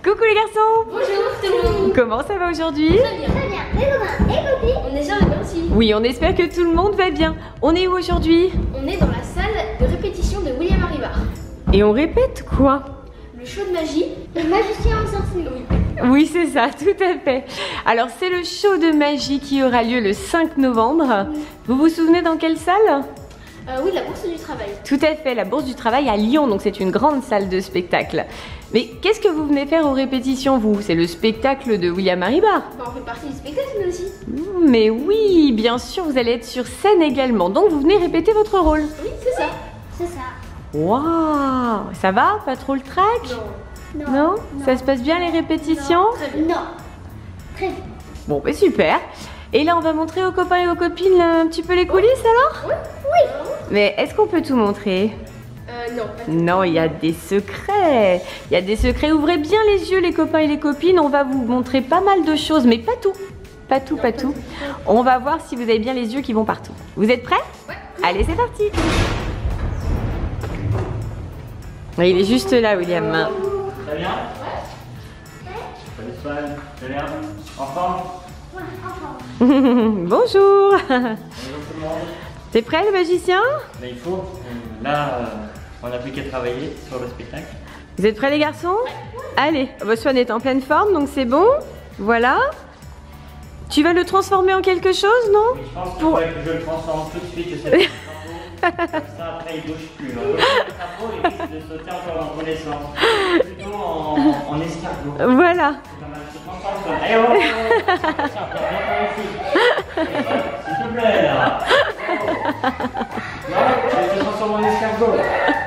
Coucou les garçons. Bonjour tout le monde. Comment ça va aujourd'hui? Très bien. Très bien. Et copains, et copines. On est sur le banc aussi. Oui, on espère que tout le monde va bien. On est où aujourd'hui? On est dans la salle de répétition de William Arribar. Et on répète quoi? Le show de magie. Le magicien en sorcier. Oui. Oui, c'est ça, tout à fait. Alors, c'est le show de magie qui aura lieu le 5 novembre. Vous vous souvenez dans quelle salle? Oui, la bourse du travail. Tout à fait, la Bourse du Travail à Lyon, donc c'est une grande salle de spectacle. Mais qu'est-ce que vous venez faire aux répétitions, vous? C'est le spectacle de William Arribar. On fait partie du spectacle, nous aussi. Mais oui, bien sûr, vous allez être sur scène également, donc vous venez répéter votre rôle. Oui, c'est ça. C'est ça. Waouh, ça va? Pas trop le trac? Non. Non, ça se passe bien les répétitions? Très bien. Non. Très bien. Bon, bah super. Et là, on va montrer aux copains et aux copines un petit peu les coulisses alors? Oui. Oui. Mais est-ce qu'on peut tout montrer? Non. Pas tout. Non, il y a des secrets. Il y a des secrets. Ouvrez bien les yeux les copains et les copines. On va vous montrer pas mal de choses, mais pas tout. Pas tout, pas tout. On va voir si vous avez bien les yeux qui vont partout. Vous êtes prêts? Ouais. Allez, c'est parti. Il est juste là, William. Très bien. Salut Swan, très bien. En forme? Bonjour. Bonjour tout le monde. T'es prêt, le magicien? Mais il faut, là, on n'a plus qu'à travailler sur le spectacle. Vous êtes prêts, les garçons? Allez, Swan est en pleine forme, donc c'est bon. Voilà. Tu vas le transformer en quelque chose, non? Oui, je pense qu'il faudrait que je le transforme tout de suite, c'est le comme ça après il bouge plus. Le capot il risque de sauter encore dans tous les sens. Plutôt en escargot. Voilà. Tu transformes Swan. Allez, oh, tiens, viens ici. S'il te plaît, là. Non, je te transforme en escargot.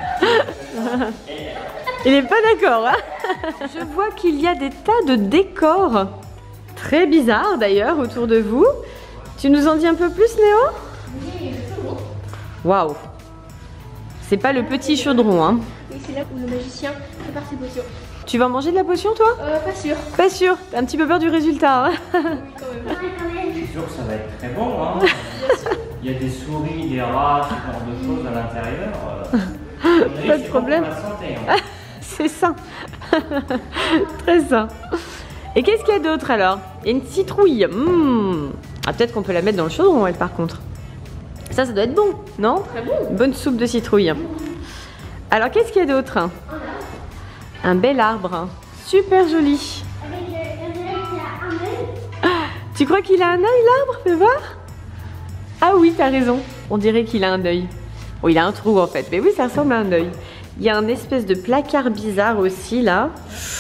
Il n'est pas d'accord, hein? Je vois qu'il y a des tas de décors. Très bizarres d'ailleurs autour de vous. Tu nous en dis un peu plus, Léo? Waouh! C'est pas le petit chaudron, hein? Oui, c'est là où le magicien prépare ses potions. Tu vas manger de la potion, toi? Pas sûr. Pas sûr. T'as un petit peu peur du résultat, hein? Oui, quand même. Je suis sûr que ça va être très bon, hein. Il y a des souris, des rats, ce genre de choses à l'intérieur. Pas de problème. Bon pour la santé, hein. C'est sain. Très sain. Et qu'est-ce qu'il y a d'autre alors? Il y a une citrouille. Ah, peut-être qu'on peut la mettre dans le chaudron, elle, par contre. Ça doit être bon, non? Très bon. Une bonne soupe de citrouille. Alors, qu'est-ce qu'il y a d'autre? Un bel arbre. Super joli. Tu crois qu'il a un œil, l'arbre? Fais voir. Ah oui, t'as raison. On dirait qu'il a un œil. Oh, il a un trou en fait. Mais oui, ça ressemble à un œil. Il y a un espèce de placard bizarre aussi là.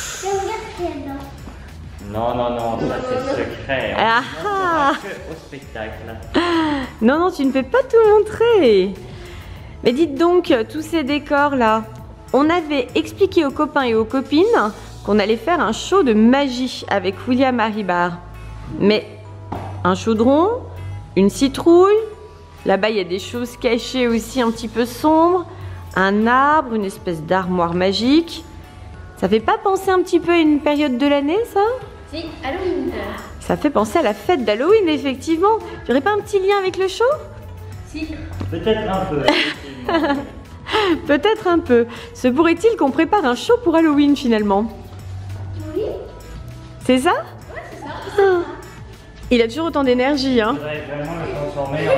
Non, non, non, ça c'est secret. Ah ah. Que au spectacle. Non, non, tu ne peux pas tout montrer. Mais dites donc, tous ces décors là, on avait expliqué aux copains et aux copines qu'on allait faire un show de magie avec William Arribar. Mais un chaudron, une citrouille, là-bas il y a des choses cachées aussi un petit peu sombres, un arbre, une espèce d'armoire magique. Ça fait pas penser un petit peu à une période de l'année, ça? Si, Halloween. Ça fait penser à la fête d'Halloween, effectivement. Tu aurais pas un petit lien avec le show? Si. Peut-être un peu. effectivement. Peut-être un peu. Se pourrait-il qu'on prépare un show pour Halloween, finalement? Oui. C'est ça? Ouais, c'est ça. Ah. Il a toujours autant d'énergie, hein? Je voudrais vraiment le transformer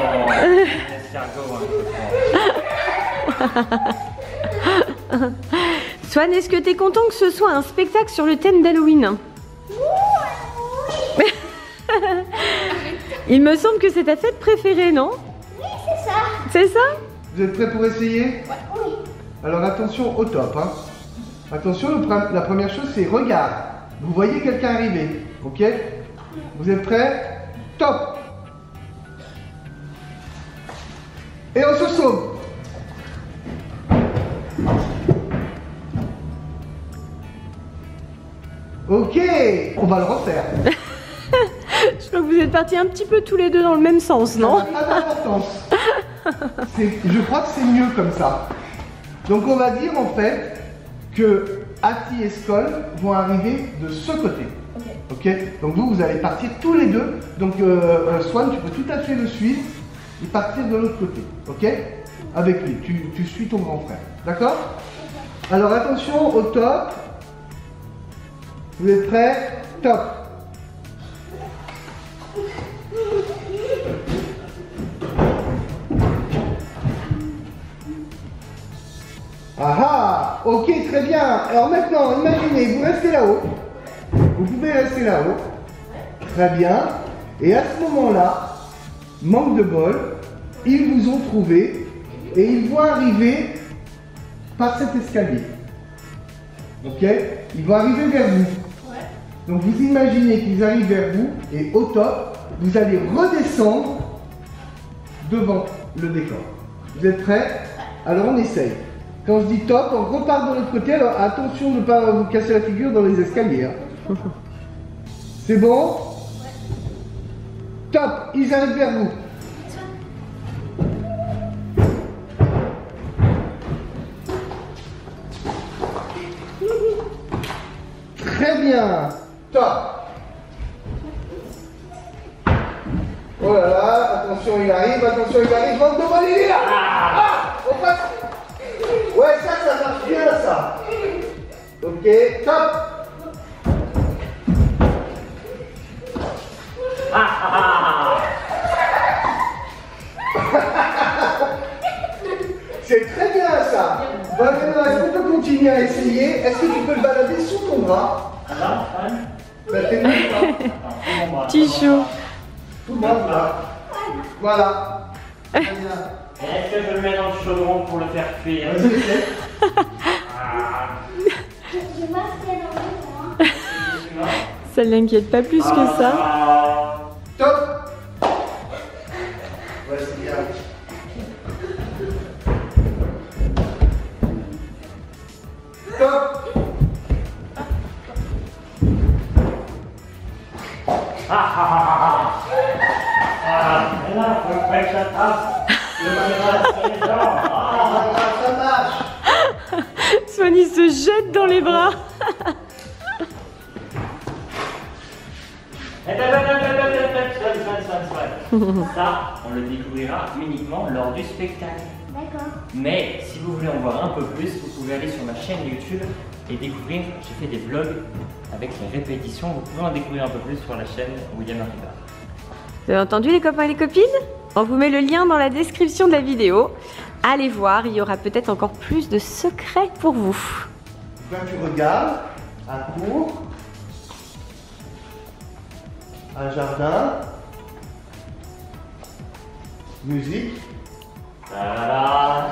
en escargot. Swan, est-ce que tu es content que ce soit un spectacle sur le thème d'Halloween? Il me semble que c'est ta fête préférée, non? Oui, c'est ça. C'est ça? Vous êtes prêts pour essayer? Oui. Alors attention au top. Hein. Attention, la première chose c'est regard. Vous voyez quelqu'un arriver, ok? Vous êtes prêts? Top! Et on se sauve. Ok, on va le refaire. Je crois que vous êtes partis un petit peu tous les deux dans le même sens, non? Ça n'a pas d'importance. Je crois que c'est mieux comme ça. Donc on va dire en fait que Hattie et Skoll vont arriver de ce côté. Ok. Donc vous allez partir tous les deux. Donc Swan, tu peux tout à fait le suivre et partir de l'autre côté. Ok. Avec lui. Tu suis ton grand frère. D'accord? Alors attention au top. Vous êtes prêts? Top. Ah ah, ok, très bien. Alors maintenant, imaginez, vous restez là-haut. Vous pouvez rester là-haut. Très bien. Et à ce moment-là, manque de bol, ils vous ont trouvé et ils vont arriver par cet escalier. Ok? Ils vont arriver vers vous. Donc vous imaginez qu'ils arrivent vers vous et au top, vous allez redescendre devant le décor. Vous êtes prêts? Alors on essaye. Quand je dis top, on repart de l'autre côté. Alors attention de ne pas vous casser la figure dans les escaliers. Hein. C'est bon? Top, ils arrivent vers vous. Très bien. Top. Oh là là, attention, il arrive, Vente de vol, il est là. Ah, on passe. Ouais, ça marche bien, ça. Ok, top. C'est très bien, ça. Maintenant, est-ce qu'on peut continuer à essayer? Est-ce que tu peux le balader sous ton bras? Là, Bah, t'es bon, Petit chaud. tout le monde là. Voilà. Très bien. est-ce que je le mets dans le chaudron pour le faire cuire? Vas-y, essaie. Je m'assieds dans le coin. Ça ne l'inquiète pas plus que ça. Top. Ouais, c'est bien. Top. Et là, faut pas que ça tape. Ça marche. Swanny se jette dans les bras. Ça, on le découvrira uniquement lors du spectacle. D'accord. Mais si vous voulez en voir un peu plus, vous pouvez aller sur ma chaîne YouTube et découvrir. J'ai fait des vlogs avec les répétitions. Vous pouvez en découvrir un peu plus sur la chaîne William Arriva. Vous avez entendu les copains et les copines? On vous met le lien dans la description de la vidéo. Allez voir, il y aura peut-être encore plus de secrets pour vous. Là, tu regardes un cours, un jardin, musique. Voilà.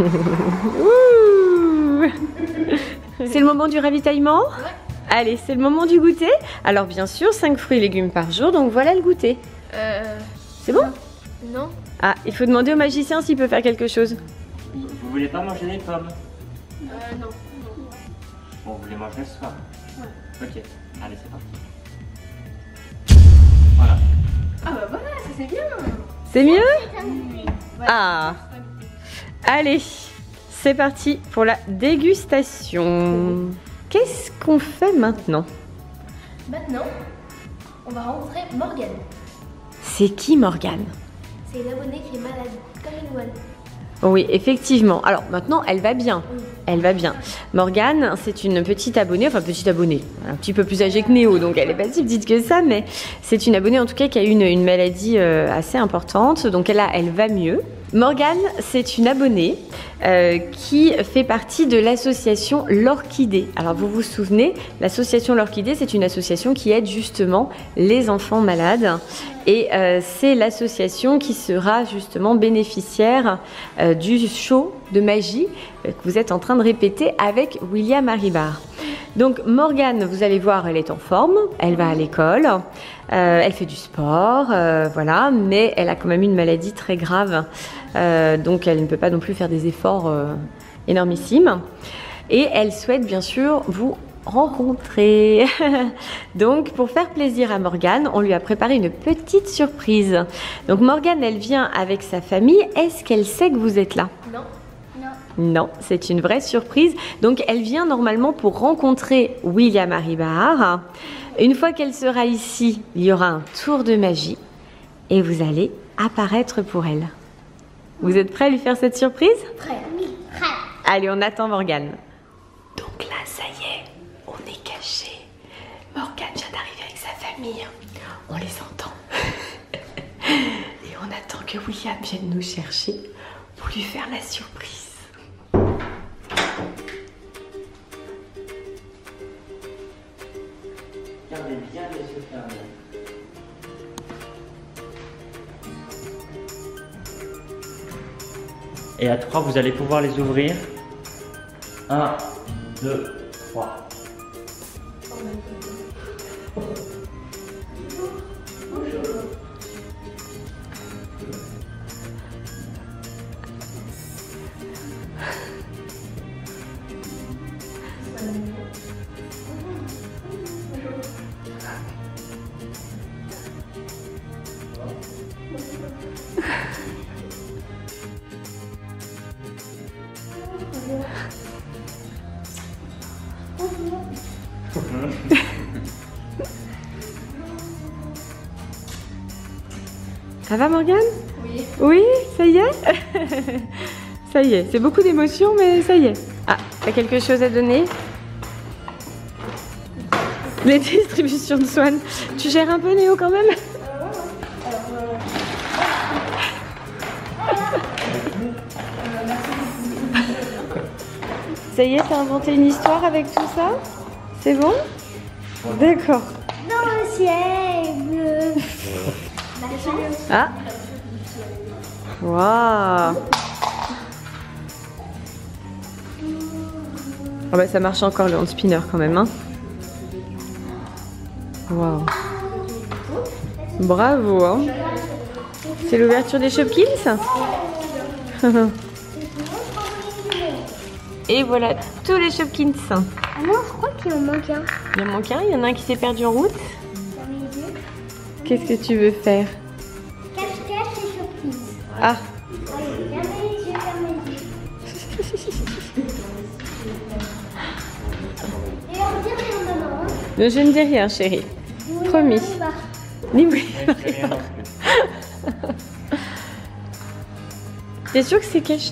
Ouh. C'est le moment du ravitaillement? Allez, c'est le moment du goûter. Alors bien sûr, 5 fruits et légumes par jour, donc voilà le goûter. C'est bon? Non. Ah, il faut demander au magicien s'il peut faire quelque chose. Vous voulez pas manger des pommes? Non. Bon, vous voulez manger ce soir? Ouais. Ok, allez, c'est parti. Voilà. Ah bah voilà, ça c'est bien. C'est mieux? Ah. Allez, c'est parti pour la dégustation. Qu'est-ce qu'on fait maintenant? Maintenant, on va rencontrer Morgane. C'est qui Morgane? C'est une abonnée qui est malade, comme une one. Oui, effectivement. Alors maintenant, elle va bien. Oui. Elle va bien. Morgane, c'est une petite abonnée, enfin petite abonnée, un petit peu plus âgée que Néo, donc elle est pas si petite que ça, mais c'est une abonnée en tout cas qui a eu une maladie assez importante, donc elle va mieux. Morgane, c'est une abonnée qui fait partie de l'association L'Orchidée. Alors vous vous souvenez, l'association L'Orchidée, c'est une association qui aide justement les enfants malades et c'est l'association qui sera justement bénéficiaire du show de magie que vous êtes en train de répéter avec William Arribar. Donc Morgane, vous allez voir, elle est en forme, elle va à l'école, elle fait du sport, voilà, mais elle a quand même une maladie très grave, donc elle ne peut pas non plus faire des efforts énormissimes. Et elle souhaite bien sûr vous rencontrer. Donc pour faire plaisir à Morgane, on lui a préparé une petite surprise. Donc Morgane, elle vient avec sa famille. Est-ce qu'elle sait que vous êtes là? Non. Non, c'est une vraie surprise. Donc elle vient normalement pour rencontrer William Arribar. Une fois qu'elle sera ici, il y aura un tour de magie et vous allez apparaître pour elle. Vous êtes prêts à lui faire cette surprise? Prêt. Oui, prêt. Allez, on attend Morgane. Donc là, ça y est, on est caché. famille, on les entend. Et on attend que William vienne nous chercher pour lui faire la surprise. Gardez bien les yeux fermés. Et à 3, vous allez pouvoir les ouvrir. 1, 2, 3. Ça va Morgane? Oui. Oui, ça y est. Ça y est, c'est beaucoup d'émotions mais ça y est. Ah, t'as quelque chose à donner? Les distributions de Swan. Tu gères un peu Néo quand même? Ça y est, t'as inventé une histoire avec tout ça? C'est bon? D'accord. Dans le ciel bleu. Ah. Waouh. Ah bah ça marche encore le hand spinner quand même, hein. Waouh. Bravo, hein. C'est l'ouverture des Shopkins. Et voilà tous les Shopkins. Ah non, je crois qu'il en manque un. Il en manque un, il y en a un qui s'est perdu en route. Ferme les yeux. Qu'est-ce que tu veux faire? Cache-cache et Shopkins. Ah. Allez, ferme les yeux, ferme les yeux. Et on dit rien maman, hein. Je ne dis rien, chérie. Vous Promis. regardez pas. Ni oui. Je fais rien non plus. T'es sûr que c'est caché?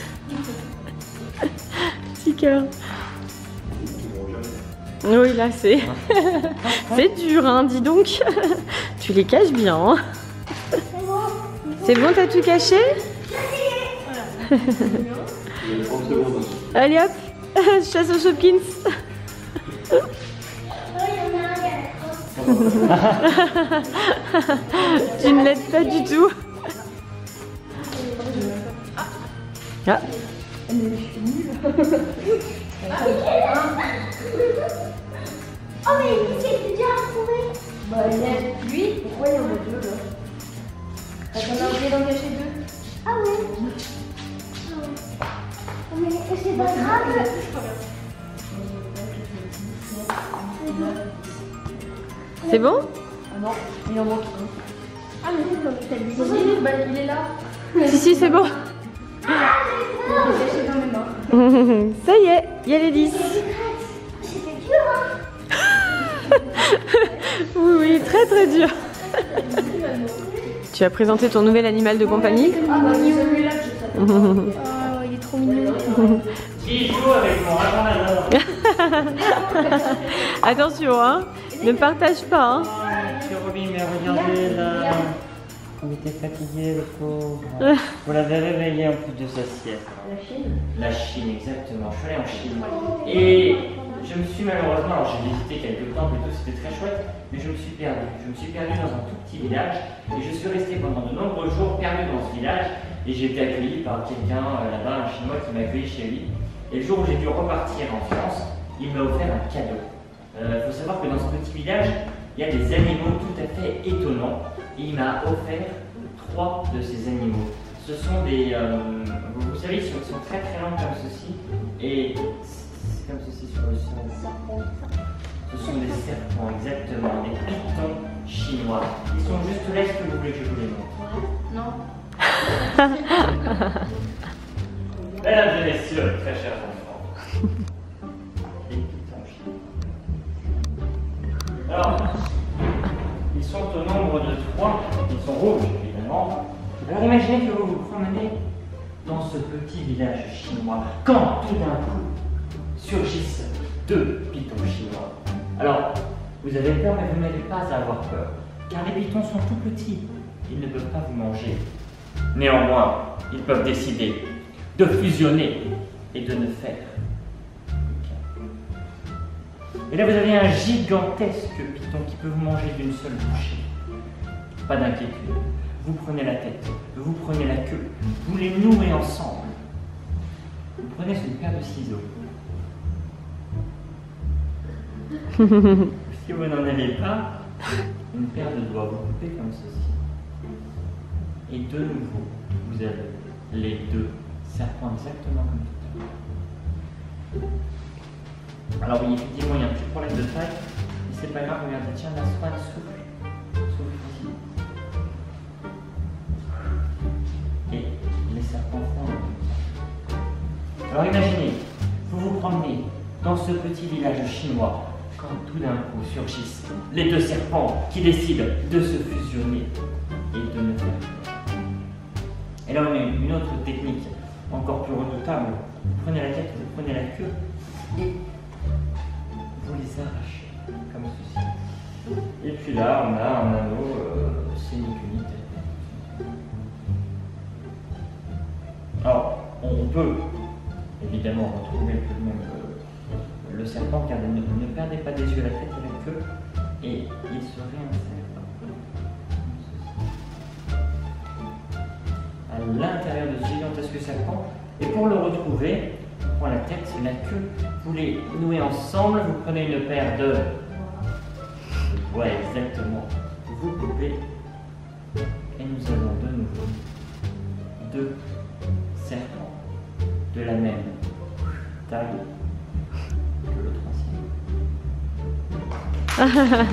Petit cœur. Oui, là c'est. C'est dur, hein, dis donc. Tu les caches bien. Hein. C'est bon. C'est bon, t'as tout caché? Allez hop, chasse aux Shopkins. Oh, il y en a un, il y a Tu ne l'aides pas du tout. Ah. Oh, mais il s'est déjà retrouvé. Bah, il y a lui, pourquoi il y en a deux là? T'en as oublié d'en cacher deux? Ah ouais. Oh, mais c'est pas grave. C'est bon? Ah non, il en manque un. Ah, mais c'est comme t'as dit. Bah, il est là. Si, si, c'est bon. Il est caché dans mes mains. Ça y est, il y a les 10. C'était dur, hein. Oui, oui, très très dur. Tu as présenté ton nouvel animal de compagnie? Ah bah, celui-là, je sais. Oh, il est trop mignon. Qui joue avec mon ragondador? Attention, hein, ne partage pas. Hein. Monsieur Robin, mais regardez là. Il était fatigué, le pauvre. Vous l'avez réveillé en plus de sa sieste. La Chine. La Chine, exactement. Je suis allé en Chine. Et je me suis malheureusement, alors j'ai visité quelques temples et tout, c'était très chouette, mais je me suis perdu. Je me suis perdu dans un tout petit village et je suis resté pendant de nombreux jours perdu dans ce village et j'ai été accueilli par quelqu'un là-bas, un Chinois qui m'a accueilli chez lui. Et le jour où j'ai dû repartir en France, il m'a offert un cadeau. Il faut savoir que dans ce petit village, il y a des animaux tout à fait étonnants et il m'a offert 3 de ces animaux. Ce sont des, vous savez, ils sont très très longs comme ceci et c'est comme ceci sur le sol. Ce sont des serpents, exactement, des pitons chinois. Ils sont juste là, est-ce que vous voulez que je vous les montre? Non. Mesdames et messieurs, très chers enfants, les pitons chinois. Alors, ils sont au nombre de 3, ils sont rouges évidemment. Alors imaginez que vous vous promenez dans ce petit village chinois, quand tout d'un coup surgissent 2 pitons chinois. Alors, Vous avez peur, mais vous n'avez pas à avoir peur, car les pitons sont tout petits. Ils ne peuvent pas vous manger. Néanmoins, ils peuvent décider de fusionner et de ne faire qu'un. Et là, vous avez un gigantesque python qui peut vous manger d'une seule bouchée. Pas d'inquiétude. Vous prenez la tête, vous prenez la queue, vous les nouez ensemble. Vous prenez une paire de ciseaux. Si vous n'en avez pas, une paire de doigts, vous coupez comme ceci. Et de nouveau, vous avez les deux serpents exactement comme tout à l'heure. Alors oui, effectivement, il y a un petit problème de taille, mais c'est pas grave, regardez, tiens, la Swan souffle. Souffle ici. Et les serpents font. Alors imaginez, vous vous promenez dans ce petit village chinois, quand tout d'un coup surgissent les deux serpents qui décident de se fusionner et de ne faire que. Et là on a une autre technique encore plus redoutable. Vous prenez la tête, vous prenez la queue et vous les arrachez comme ceci. Et puis là on a un anneau, c'est une unité. Alors on peut évidemment retrouver tout de même le serpent, car ne perdez pas des yeux la tête et la queue, et il se réinsère à l'intérieur de ce gigantesque serpent. Et pour le retrouver, on prend la tête et la queue, vous les nouez ensemble, vous prenez une paire de... Ouais, exactement. Vous coupez, et nous avons de nouveau deux serpents de la même taille que l'autre ancien.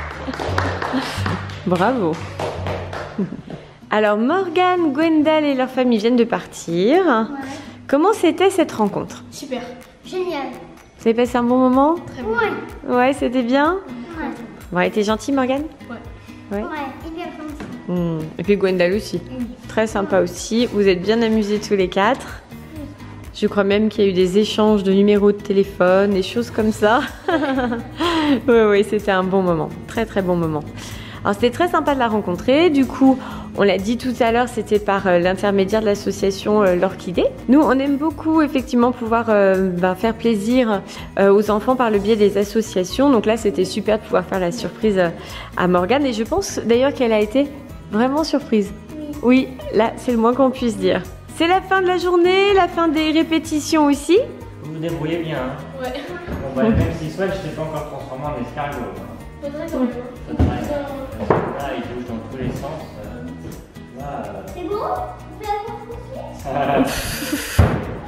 Bravo. Alors Morgane, Gwendal et leur famille viennent de partir. Ouais. Comment c'était cette rencontre? Super. Génial. Vous avez passé un bon moment? Très bien. Ouais. Ouais, c'était bien. Ouais. Bon, elle était gentille, Morgane? Ouais, Ouais. hyper gentil. Et puis Gwendal aussi. Très sympa aussi. Vous êtes bien amusés tous les quatre. Je crois même qu'il y a eu des échanges de numéros de téléphone, des choses comme ça. Oui, c'était un bon moment. Très très bon moment. Alors c'était très sympa de la rencontrer. Du coup, on l'a dit tout à l'heure, c'était par l'intermédiaire de l'association L'Orchidée. Nous, on aime beaucoup effectivement pouvoir faire plaisir aux enfants par le biais des associations. Donc là, c'était super de pouvoir faire la surprise à Morgane. Et je pense d'ailleurs qu'elle a été vraiment surprise. Oui, là, c'est le moins qu'on puisse dire. C'est la fin de la journée, la fin des répétitions aussi. Vous vous débrouillez bien, hein? Ouais. Bon, bah, même si soit je ne t'ai pas encore transformé en escargot. Hein. Faudrait qu'on le Faudrait. Là, il bouge dans tous les sens. Là, C'est beau? On fait la course.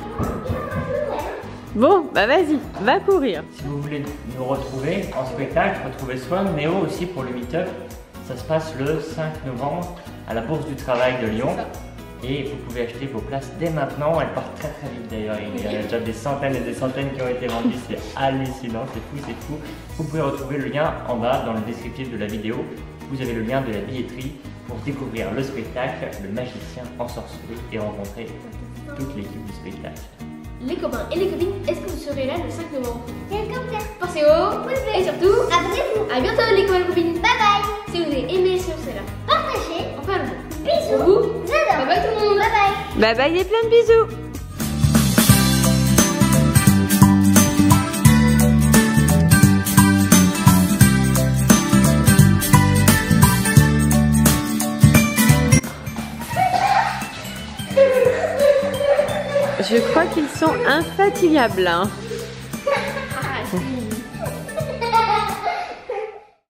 Bon, bah vas-y, va courir. Si vous voulez nous retrouver en spectacle, retrouver Swan, Néo aussi pour le meet-up, ça se passe le 5 novembre à la Bourse du Travail de Lyon. Et vous pouvez acheter vos places dès maintenant. Elles partent très très vite d'ailleurs. Il y a déjà des centaines et des centaines qui ont été vendues. C'est hallucinant, c'est fou, c'est fou. Vous pouvez retrouver le lien en bas dans le descriptif de la vidéo. Vous avez le lien de la billetterie pour découvrir le spectacle, le magicien ensorcelé et rencontrer toute l'équipe du spectacle. Les copains et les copines, est-ce que vous serez là le 5 novembre? Quel commentaire? Pensez au pouce bleu et surtout, Abonnez-vous. à bientôt les copains et les copines. Bye bye. Si vous avez aimé ce là, Partagez. on fait un bisou. Bisous. Pour vous, J'adore. bye bye tout le monde. Bye bye. Bye bye et plein de bisous. Je crois qu'ils sont infatigables. Hein. Ah, si.